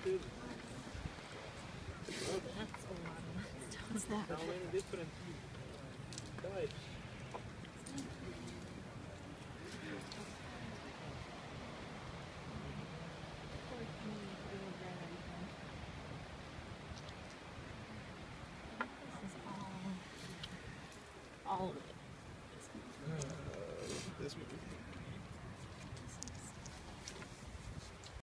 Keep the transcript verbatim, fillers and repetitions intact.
That's a lot of mudstone. What's that? How many different types? All of